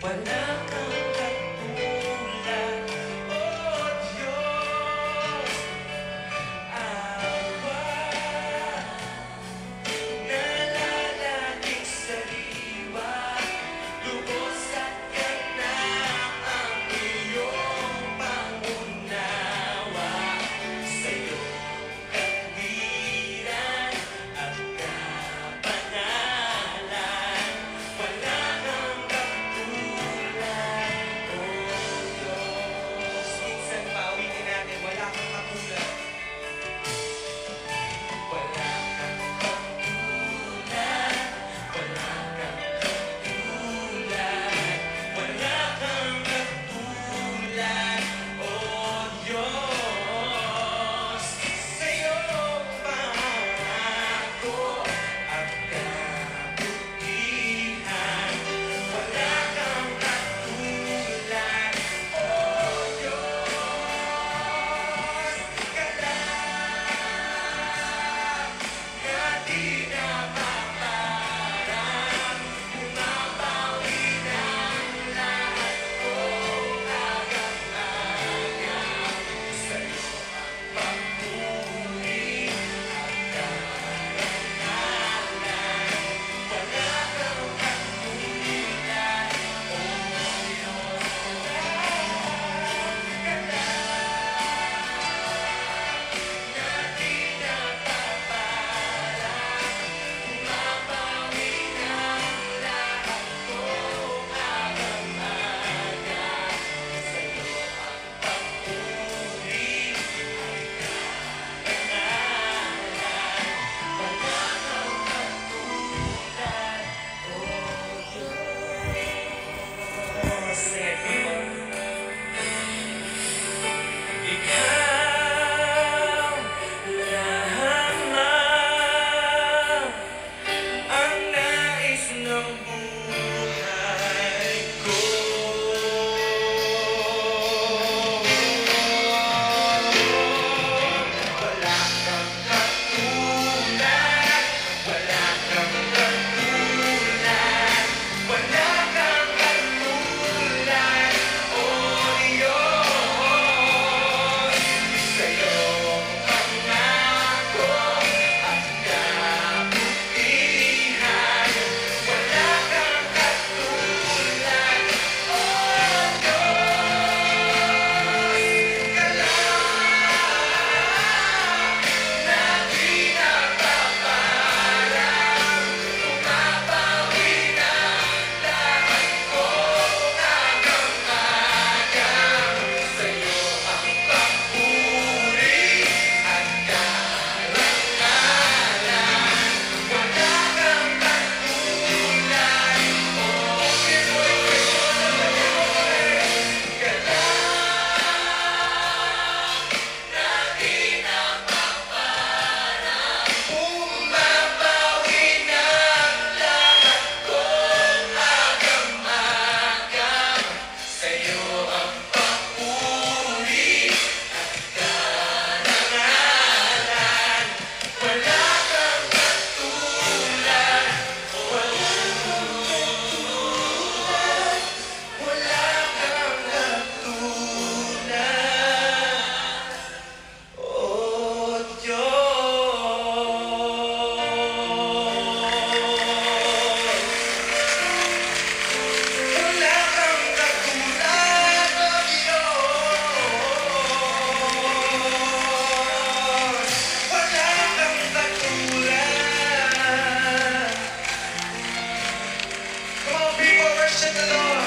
Wala kang katulad, oh Diyos. Awa nalalaging sariwa, lubos at ganap ang iyong pangunawa. Sa'yo kandilan at kapanalan, wala kang katulad, oh Diyos. Minsan pauwiin natin, wala kang katulad. Wala kang katulad, wala kang katulad, wala kang katulad, oh Diyos. Sa'yo pangako at kabutihan, wala kang katulad, oh Diyos. Na di napaparang, bumabawi ng lahat kong agam-agam. Sa'yo ang papuri at karangalan, wala kang katulad, oh Diyos. Na di napaparang, bumabawi ng lahat kong agam-agam. Sa'yo ang papuri at karangalan, wala kang katulad, oh Diyos. Sing it, people. Ikaw lamang ang nais ng buhay ko. Wala kang katulad, wala kang katulad, wala kang katulad, oh Diyos. Sa'yo pangako at kabutihan, wala kang katulad, oh Diyos. Na di napaparang, bumabawi ng lahat kong agam-agam. Sa'yo ang papuri at karangalan, wala kang katulad, oh na di napaparang, bumabawi ng lahat kong agam-agam. Sa'yo ang papuri at karangalan, wala kang katulad, wala kang katulad, oh Diyos. Wala kang katulad, oh Diyos. Wala kang katulad. Come on, people, worship the Lord.